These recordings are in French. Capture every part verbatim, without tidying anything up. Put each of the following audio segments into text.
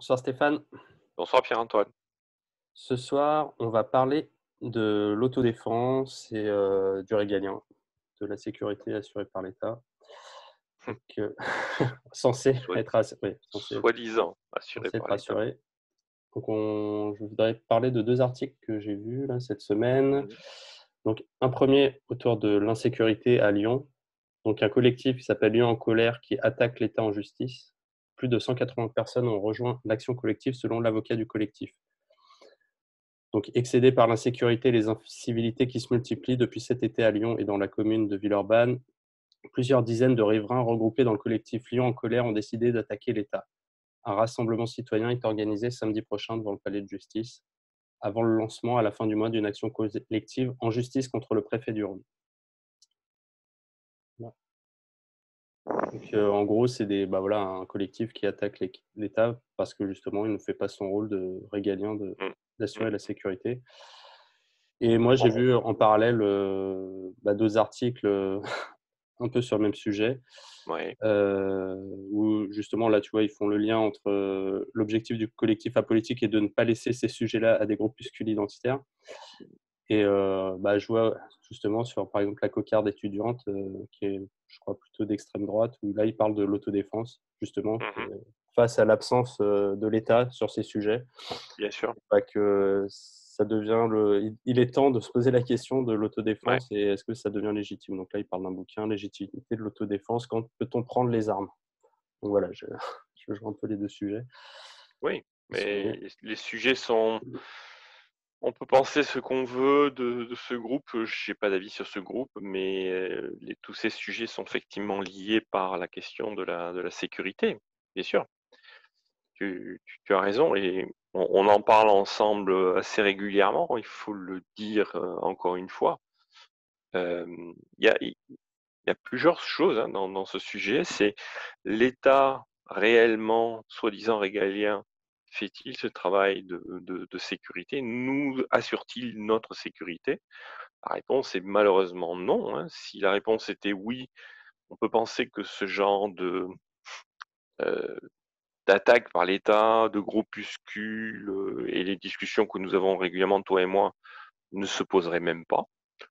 Bonsoir Stéphane. Bonsoir Pierre-Antoine. Ce soir, on va parler de l'autodéfense et heu, du régalien, de la sécurité assurée par l'État. Donc heu, censé Soit être ass oui, censé être soi-disant assuré censé par être l'État. assuré. Donc on je voudrais parler de deux articles que j'ai vus là cette semaine. Mmh. Donc un premier autour de l'insécurité à Lyon. Donc un collectif qui s'appelle Lyon en colère qui attaque l'État en justice. Plus de cent quatre-vingts personnes ont rejoint l'action collective selon l'avocat du collectif. Donc excédés par l'insécurité et les incivilités qui se multiplient depuis cet été à Lyon et dans la commune de Villeurbanne, plusieurs dizaines de riverains regroupés dans le collectif Lyon en colère ont décidé d'attaquer l'État. Un rassemblement citoyen est organisé samedi prochain devant le palais de justice, avant le lancement à la fin du mois d'une action collective en justice contre le préfet du Rhône. Voilà. Donc, heu, en gros, c'est des bah, voilà, un collectif qui attaque l'Éq l'État parce que justement, il ne fait pas son rôle de régalien de Mmh. d'assurer la Mmh. sécurité. Et moi, j'ai On vu en parallèle, heu, bah, deux articles, heu, un peu sur le même sujet, ouais. heu, où justement là, tu vois, ils font le lien entre, heu, l'objectif du collectif apolitique est de ne pas laisser ces sujets-là à des groupuscules identitaires et heu, bah, je vois justement sur, par exemple, la cocarde étudiante, heu, qui est, je crois, plutôt d'extrême droite, où là, ils parlent de l'autodéfense, justement, que Mmh. face à l'absence, heu, de l'État sur ces sujets, Bien sûr. bah, que ça devient le il il est temps de se poser la question de Ouais. l'autodéfense et est-ce que ça devient légitime? Donc là, il parle d'un bouquin, «Légitimité de l'autodéfense, quand peut-on prendre les armes?» Donc voilà, je je joins un peu les deux sujets Oui, qui sont mais liés. les sujets sont on peut penser ce qu'on veut de de ce groupe, heu, j'ai pas d'avis sur ce groupe, mais heu, les tous ces sujets sont effectivement liés par la question de la de la sécurité, bien sûr. Tu tu tu as raison et on on en parle ensemble, heu, assez régulièrement, il faut le dire, heu, encore une fois. Hem, il y a il y a plusieurs choses, hein, dans dans ce sujet. C'est l'État réellement, soi-disant régalien, fait-il ce travail de de de sécurité? Nous assure-t-il notre sécurité? La réponse est malheureusement non, hein. Si la réponse était oui, on peut penser que ce genre de, heu, d'attaque par l'État, de groupuscules, heu et les discussions que nous avons régulièrement, toi et moi, ne se poseraient même pas.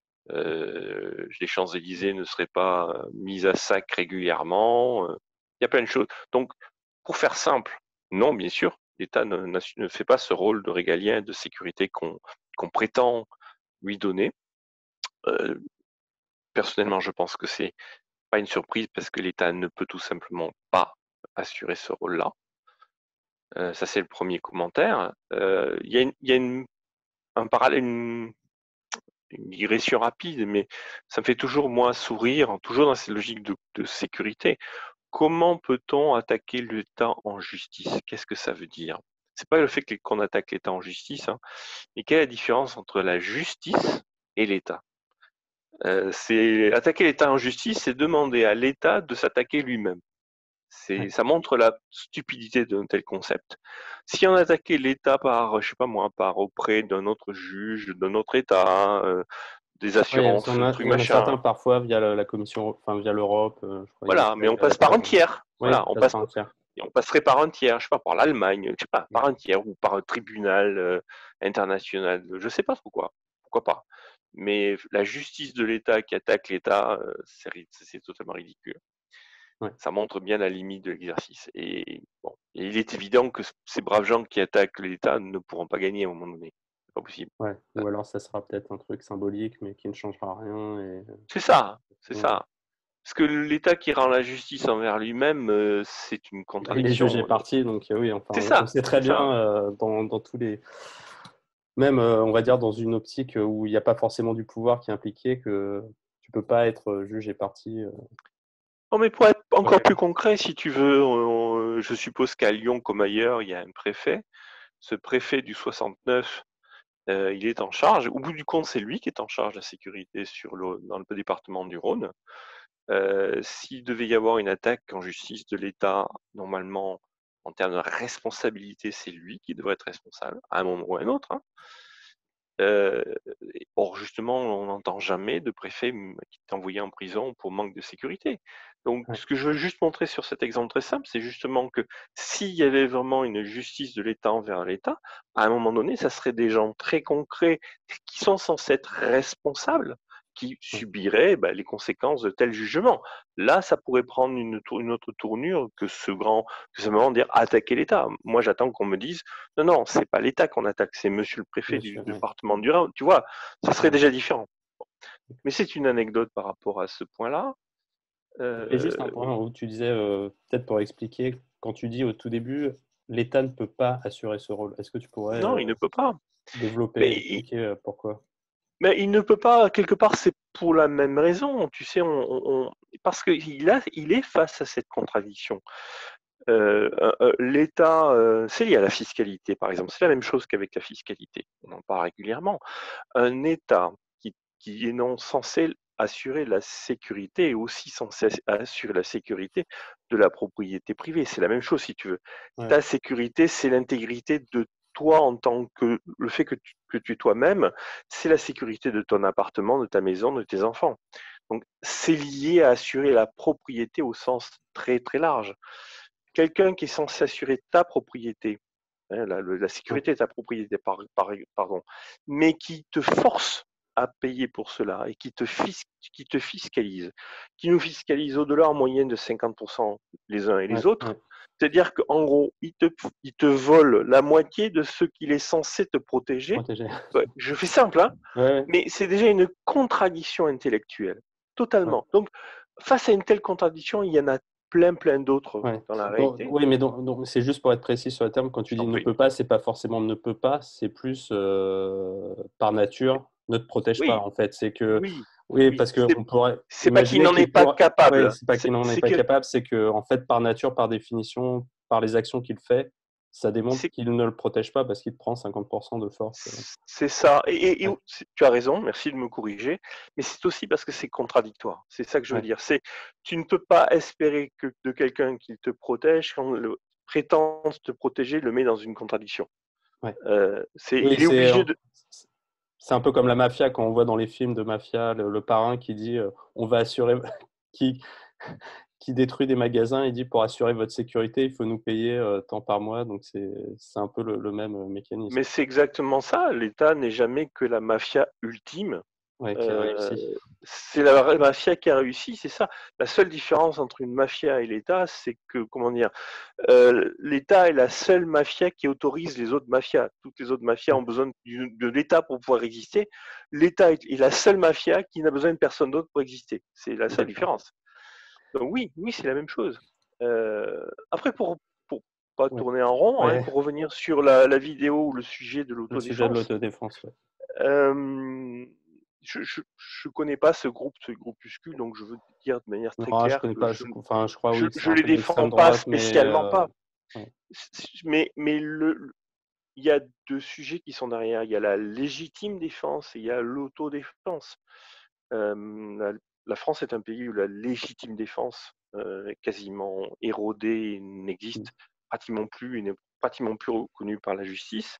Heu, les Champs-Élysées ne seraient pas, heu, mis à sac régulièrement, heu, il y a plein de choses. Donc pour faire simple, non, bien sûr, l'État ne n'assu ne fait pas ce rôle de régalien et de sécurité qu'on qu'on prétend lui donner. Heu, Personnellement, je pense que c'est pas une surprise parce que l'État ne peut tout simplement pas assurer ce rôle-là. Heu, ça, c'est le premier commentaire. Heu, il y a une il y a une un parallèle, une une digression rapide, mais ça me fait toujours moi sourire, toujours dans cette logique de de sécurité. Comment peut-on attaquer l'État en justice? Qu'est-ce que ça veut dire? C'est pas le fait que qu'on attaque l'État en justice, hein, mais quelle est la différence entre la justice et l'État? Heu, c'est attaquer l'État en justice, c'est demander à l'État de s'attaquer lui-même. C'est Ouais. ça montre la stupidité d'un tel concept. Si on attaquait l'État par, je sais pas moi, par auprès d'un autre juge, d'un autre État, heu, des Ouais, parce qu'il assurances, y en a il trucs y en a certains machin, parfois via la la commission enfin via l'Europe, heu, je crois il y a voilà, mais on il y a passe par un l'accord, heu tiers. oui, Voilà, qui on passe passe par un tiers. et on passerait par un tiers, je sais pas, par l'Allemagne, je sais pas, Mmh. par un tiers ou par un tribunal, heu, international, je sais pas trop quoi, pourquoi pas. Mais la justice de l'État qui attaque l'État, heu, c'est ri c'est totalement ridicule. Ouais, Ça montre bien la limite de l'exercice et bon, et il est évident que c ces braves gens qui attaquent l'État ne pourront pas gagner à un moment donné. C'est pas possible. ouais, ou alors ça sera peut-être un truc symbolique, mais qui ne changera rien et heu, C'est ça, c'est ouais. ça. Parce que l'État qui rend la justice envers lui-même, heu, c'est une Bah, il est jugé contradiction, heu, partie donc heu, oui, enfin, c'est on on ça, sait très c'est bien, ça. heu, dans dans tous les même, heu, on va dire dans une optique, heu, où il y a pas forcément du pouvoir qui est impliqué que tu peux pas être, heu, juge et partie, heu, Non, mais pour être encore ouais, plus concret, si tu veux, on je suppose qu'à Lyon comme ailleurs, il y a un préfet. Ce préfet du soixante-neuf, heu, il est en charge au bout du compte, c'est lui qui est en charge de la sécurité sur le dans le département du Rhône. Heu, s'il devait y avoir une attaque en justice de l'État, normalement, en termes de responsabilité, c'est lui qui devrait être responsable, à un moment ou à un autre, hein. Euh, or, justement, on n'entend jamais de préfet m- qui est envoyé en prison pour manque de sécurité. Donc, Ouais, ce que je veux juste montrer sur cet exemple très simple, c'est justement que s'il y avait vraiment une justice de l'État envers l'État, à un moment donné, ça serait des gens très concrets qui sont censés être responsables, qui ouais, subiraient bah, les conséquences de tels jugements. Là, ça pourrait prendre une, tour- une autre tournure que ce grand, que simplement dire attaquer l'État. Moi, j'attends qu'on me dise non, non, c'est pas l'État qu'on attaque, c'est monsieur le préfet bien du sûr, ouais, département du Rhin. Tu vois, ça serait ouais. déjà différent. Mais c'est une anecdote par rapport à ce point-là. Et Euh, juste un point où tu disais, euh, peut-être pour expliquer, quand tu dis au tout début, l'État ne peut pas assurer ce rôle. Est-ce que tu pourrais non, euh, il ne peut pas. développer, Mais il, expliquer euh, pourquoi? mais il ne peut pas, quelque part, c'est pour la même raison. Tu sais, on, on- on- parce qu'il a, il est face à cette contradiction. Euh, euh, euh, L'État, euh, c'est lié à la fiscalité, par exemple. C'est la même chose qu'avec la fiscalité. On en parle régulièrement. Un État qui, qui est non censé assurer la sécurité est aussi censé assurer la sécurité de la propriété privée. C'est la même chose si tu veux. Ouais, Ta sécurité, c'est l'intégrité de toi en tant que le fait que tu, que tu es toi-même, c'est la sécurité de ton appartement, de ta maison, de tes enfants. Donc c'est lié à assurer la propriété au sens très très large. Quelqu'un qui est censé assurer ta propriété, hein, la, la, ouais, sécurité de ta propriété, par, par, pardon, mais qui te force à payer pour cela et qui te, fis, qui te fiscalise, qui nous fiscalise au-delà en moyenne de cinquante pour cent les uns et ouais, les autres. ouais, C'est-à-dire qu'en gros, il te, il te vole la moitié de ce qu'il est censé te protéger. protéger. Ouais, je fais simple, hein, Ouais, mais c'est déjà une contradiction intellectuelle, ouais, totalement. Donc, face à une telle contradiction, il y en a plein, plein d'autres ouais. dans la Donc, réalité. oui, mais donc, donc, c'est juste pour être précis sur le terme, quand Je tu t'en dis ne prie. peut pas, c'est pas forcément ne peut pas, c'est plus euh, par nature, ne te protège pas Oui, en fait. C'est que, oui, oui, oui. parce C'est qu'on pourrait c'est pas qu'il imaginer n'en est qu'il pas pourrait, ouais, capable. c'est pas C'est qu'il n'en est c'est pas que capable, c'est que en fait, par nature, par définition, par les actions qu'il fait, ça démontre c'est qu'il ne le protège pas parce qu'il te prend cinquante pour cent de force. c'est ça. Et, et- et Ouais, tu as raison. Merci de me corriger. Mais c'est aussi parce que c'est contradictoire. C'est ça que je veux ouais, dire. C'est tu ne peux pas espérer que de quelqu'un qui te protège quand le prétend te protéger le met dans une contradiction. ouais. Euh, c'est Oui, il est c'est obligé de. c'est un peu comme la mafia quand on voit dans les films de mafia le, le parrain qui dit euh, on va assurer qui qui détruit des magasins et dit pour assurer votre sécurité, il faut nous payer euh, tant par mois. Donc c'est c'est un peu le, le même euh, mécanisme. Mais c'est exactement ça. L'État n'est jamais que la mafia ultime. Ouais, qui a Euh, réussi. c'est la mafia qui a réussi, c'est ça. La seule différence entre une mafia et l'État, c'est que, comment dire, euh, l'État est la seule mafia qui autorise les autres mafias. Toutes les autres mafias Ouais, ont besoin du- de l'État pour pouvoir exister. L'État est, est la seule mafia qui n'a besoin de personne d'autre pour exister. C'est la seule d'accord. différence. Donc oui, oui, c'est la même chose. Euh, après, pour, pour pas Ouais. tourner en rond, hein, Ouais. pour revenir sur la, la vidéo ou le sujet de Le sujet de l'autodéfense, l'autodéfense. Ouais. euh, je, je, je connais pas ce groupe, ce groupuscule, donc je veux te dire de manière très Non, je claire connais que pas. je Je, enfin, je crois je, oui que c'est je un les peu défends d'extrême pas droite, mais spécialement euh, pas. ouais. Mais mais le il y a deux sujets qui sont derrière. Il y a la légitime défense et il y a l'autodéfense. Euh, la, la France est un pays où la légitime défense euh, est quasiment érodée, et Mm. n'existe pratiquement plus et n'est pratiquement plus reconnue par la justice.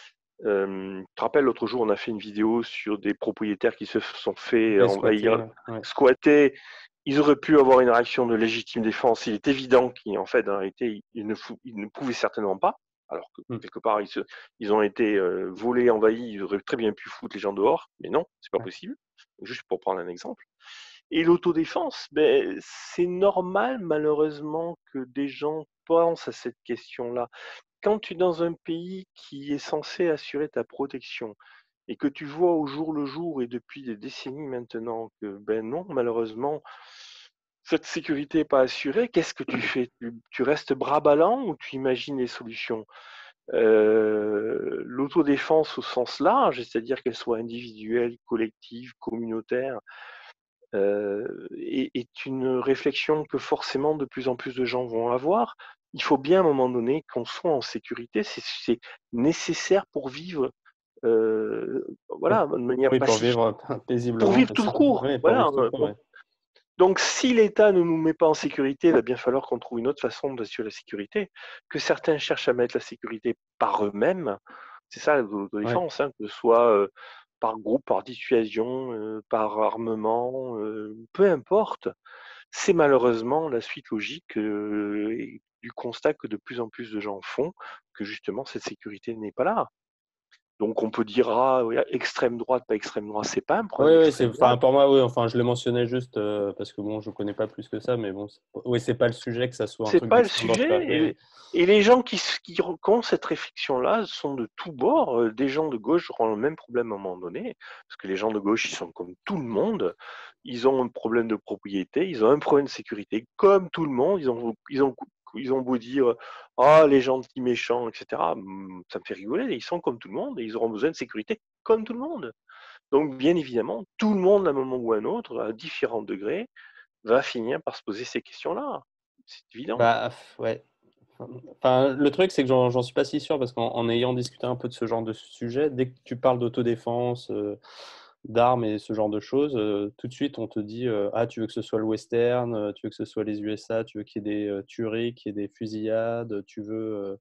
Euh, tu te rappelles, l'autre jour, on a fait une vidéo sur des propriétaires qui se sont fait Ouais, envahir, squatter. Ouais. squatter. Ils auraient pu avoir une réaction de légitime défense. Il est évident qu'en fait, en réalité, ils ne, fou- ils ne pouvaient certainement pas. Alors que Mm. quelque part, ils, se, ils ont été euh, volés, envahis. Ils auraient très bien pu foutre les gens dehors, mais non, c'est pas Ouais. possible. Juste pour prendre un exemple. Et l'autodéfense, ben, c'est normal, malheureusement, que des gens pensent à cette question-là. Quand tu es dans un pays qui est censé assurer ta protection et que tu vois au jour le jour et depuis des décennies maintenant que ben non, malheureusement, cette sécurité n'est pas assurée, qu'est-ce que tu fais? Tu, tu restes bras ballants ou tu imagines les solutions? Euh, l'autodéfense au sens large, c'est-à-dire qu'elle soit individuelle, collective, communautaire, euh, est, est une réflexion que forcément de plus en plus de gens vont avoir. Il faut bien à un moment donné qu'on soit en sécurité, c'est c'est nécessaire pour vivre, euh, Oui, voilà, de manière oui, pour pacifique, vivre pour paisiblement, vivre bien tout sûr. court. Oui, pour Voilà. vivre tout court, Donc, ouais. donc si l'État ne nous met pas en sécurité, il va bien falloir qu'on trouve une autre façon d'assurer la sécurité. Que certains cherchent à mettre la sécurité par eux-mêmes, C'est ça Ouais. l'autodéfense, hein, que ce soit euh, par groupe, par dissuasion, euh, par armement, euh, peu importe. C'est malheureusement la suite logique euh, et du constat que de plus en plus de gens font, que justement cette sécurité n'est pas là. Donc on peut dire ah oui, extrême droite, pas extrême droite, c'est pas un Oui, problème oui, c'est, d'extrême enfin, droite. pour moi, oui, enfin, je le mentionnais juste euh, parce que bon, je connais pas plus que ça, mais bon, c'est, oui, c'est pas le sujet que ça soit un C'est truc pas le d'extrême droite. sujet. Mais Et, et les gens qui, s- qui re- qui ont cette réflexion-là sont de tous bords. Euh, Des gens de gauche auront le même problème à un moment donné, parce que les gens de gauche, ils sont comme tout le monde. Ils ont un problème de propriété, ils ont un problème de sécurité, comme tout le monde. Ils ont, ils ont, ils ont beau dire ah les gentils méchants, et cetera. Hum, Ça me fait rigoler. Ils sont comme tout le monde et ils auront besoin de sécurité comme tout le monde. Donc, bien évidemment, tout le monde, à un moment ou à un autre, à différents degrés, va finir par se poser ces questions-là. C'est évident. bah, pff, ouais. Enfin, le truc, c'est que j'en j'en suis pas si sûr parce qu'en en ayant discuté un peu de ce genre de sujet, dès que tu parles d'autodéfense, euh, d'armes et ce genre de choses, euh, tout de suite on te dit euh, ah, tu veux que ce soit le western, euh, tu veux que ce soit les U S A, tu veux qu'il y ait des euh, tueries, qu'il y ait des fusillades, tu veux, euh,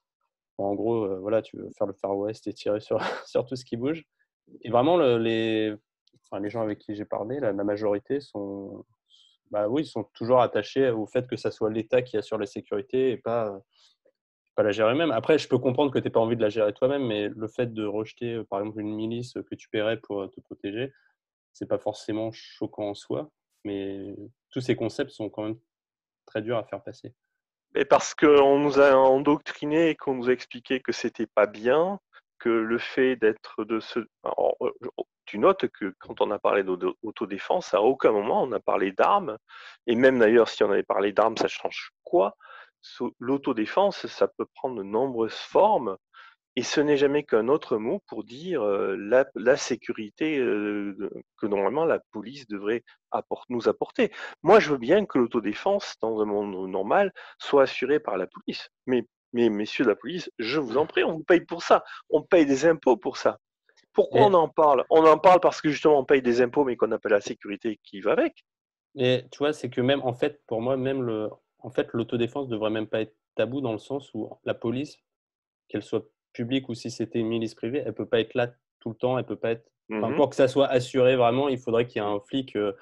en gros, euh, voilà, tu veux faire le Far West et tirer sur, sur tout ce qui bouge. Et vraiment, le- les, enfin, les gens avec qui j'ai parlé, la, la majorité sont, bah oui, ils sont toujours attachés au fait que ça soit l'État qui assure la sécurité et pas pas la gérer même. Après, je peux comprendre que tu n'aies pas envie de la gérer toi-même, mais le fait de rejeter, euh, par exemple, une milice que tu paierais pour euh, te protéger, c'est pas forcément choquant en soi, mais tous ces concepts sont quand même très durs à faire passer. Et parce qu'on nous a endoctriné et qu'on nous a expliqué que c'était pas bien, que le fait d'être de ce. Alors, euh, tu notes que quand on a parlé d'autodéfense, à aucun moment on a parlé d'armes, et même d'ailleurs si on avait parlé d'armes, ça change quoi? So- L'autodéfense, ça peut prendre de nombreuses formes. Et ce n'est jamais qu'un autre mot pour dire euh, la, la sécurité euh, de- que normalement la police devrait apport- nous apporter. Moi, je veux bien que l'autodéfense, dans un monde normal, soit assurée par la police. Mais, mais messieurs de la police, je vous en prie, on vous paye pour ça. On paye des impôts pour ça. Pourquoi on Et, en parle? On en parle parce que justement on paye des impôts, mais qu'on appelle la sécurité qui va avec. et tu vois, c'est que même, en fait, pour moi, même le, en fait, l'autodéfense devrait même pas être tabou dans le sens où la police, qu'elle soit publique ou si c'était une milice privée, elle peut pas être là tout le temps, elle peut pas être, enfin, Mhm. pour que ça soit assuré vraiment, il faudrait qu'il y ait un flic euh,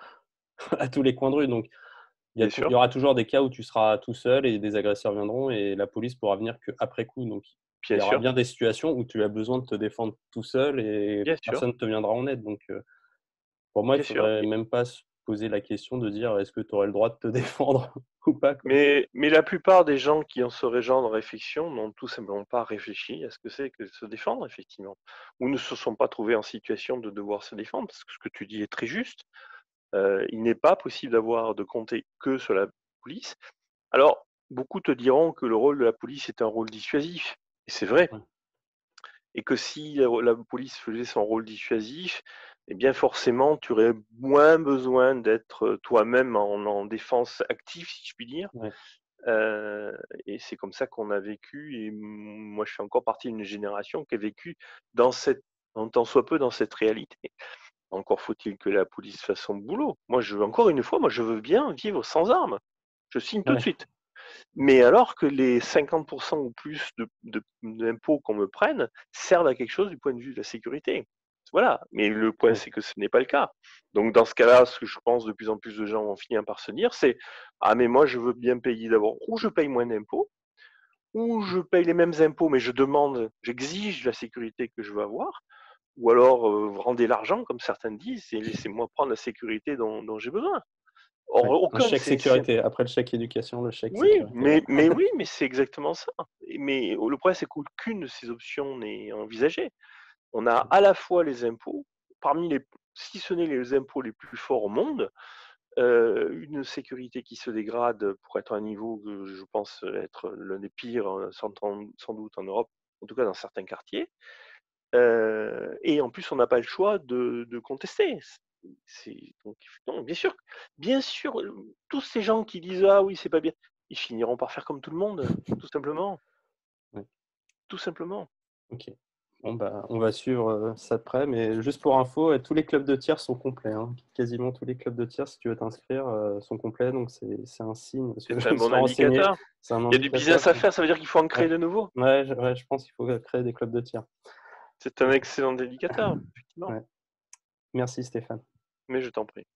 à tous les coins de rue. Donc, Il y, a Bien tou- il sûr, y aura toujours des cas où tu seras tout seul et des agresseurs viendront et la police pourra venir qu'après coup. Donc, il bien y aura sûr, bien des situations où tu as besoin de te défendre tout seul et bien sûr, personne ne te viendra en aide. Donc, euh, pour moi, il bien sûr. faudrait même pas se poser la question de dire est-ce que tu aurais le droit de te défendre ou pas, quoi. Mais, mais la plupart des gens qui ont ce genre de réflexion n'ont tout simplement pas réfléchi à ce que c'est que se défendre, effectivement, ou ne se sont pas trouvés en situation de devoir se défendre, parce que ce que tu dis est très juste. Euh, il n'est pas possible d'avoir de compter que sur la police. Alors, beaucoup te diront que le rôle de la police est un rôle dissuasif, et c'est vrai, Ouais. et que si la, la police faisait son rôle dissuasif, eh bien forcément, tu aurais moins besoin d'être toi-même en, en défense active, si je puis dire. Ouais. Heu et c'est comme ça qu'on a vécu et moi je fais encore partie d'une génération qui a vécu dans cette en tant soit peu dans cette réalité. Encore faut-il que la police fasse son boulot. Moi je veux encore une fois, moi je veux bien vivre sans armes. Je signe tout de Ouais. suite. Mais alors que les cinquante ou plus de de d'impôts qu'on me prenne servent à quelque chose du point de vue de la sécurité. Voilà, mais le point Ouais. c'est que ce n'est pas le cas. Donc dans ce cas-là, ce que je pense de plus en plus de gens vont finir par se dire, c'est: «Ah mais moi je veux bien payer d'abord ou je paye moins d'impôts, ou je paye les mêmes impôts mais je demande, j'exige la sécurité que je veux avoir, ou alors, heu, rendez l'argent comme certains disent et laissez-moi prendre la sécurité dont dont j'ai besoin». Or Ouais. Un aucun de chèque ces ces sécurité. Après le chèque éducation, le chèque oui, sécurité. mais, mais oui, mais c'est exactement ça. Et- Mais le problème, c'est qu'aucune de ces options n'est envisagée. On a à la fois les impôts, parmi les, si ce n'est les impôts les plus forts au monde, euh, une sécurité qui se dégrade pour être à un niveau que je pense être l'un des pires, euh, sans, sans doute en Europe, en tout cas dans certains quartiers. Euh, et en plus, on n'a pas le choix de, de contester. C'est, donc, non, bien sûr, bien sûr, euh, tous ces gens qui disent ah oui, c'est pas bien, ils finiront par faire comme tout le monde, tout simplement, Ouais. tout simplement. Ok. Bon, bah, on va suivre euh, ça de près, mais juste pour info, euh, tous les clubs de tir sont complets, hein. Quasiment tous les clubs de tir, si tu veux t'inscrire, euh, sont complets, donc c'est c'est un signe, parce que C'est je un me bon suis renseigné, indicateur. c'est un Il y a du indicateur. business à faire, ça veut dire qu'il faut en créer Ouais, de nouveaux. ouais, je, ouais, je pense qu'il faut créer des clubs de tir. C'est un excellent indicateur, effectivement. Ouais. Merci Stéphane. Mais je t'en prie.